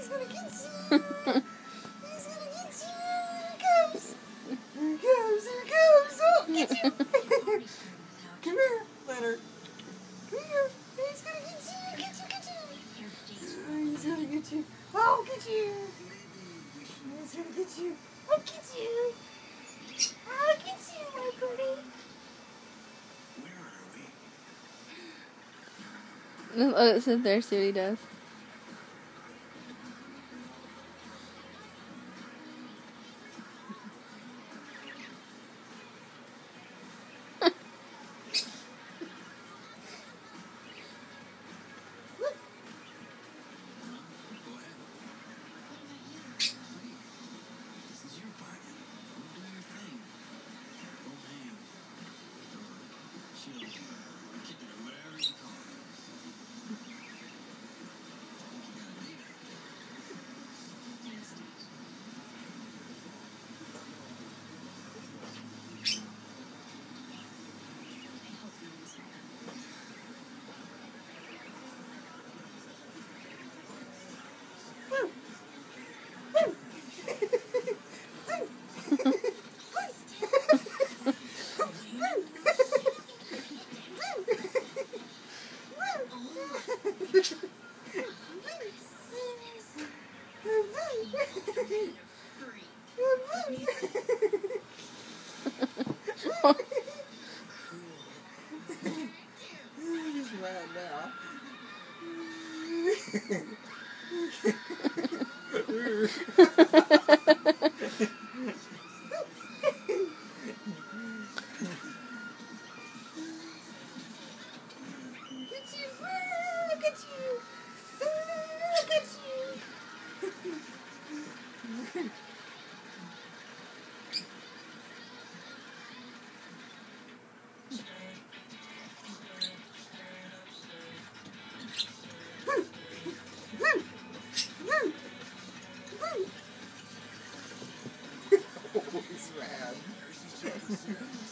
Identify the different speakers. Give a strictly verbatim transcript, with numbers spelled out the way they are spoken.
Speaker 1: He's gonna get you. He's gonna get you. Here he comes. Here he comes. Here he comes. Oh, get you. Come here, Lenard. Come here. He's gonna get you. Get you. Get you. Oh, he's gonna get you. Oh, get you. He's gonna get you. Oh, get you. Oh, get you, my pretty.
Speaker 2: Oh, it says there, see what he does.
Speaker 1: He's mad now. Oh, he's mad.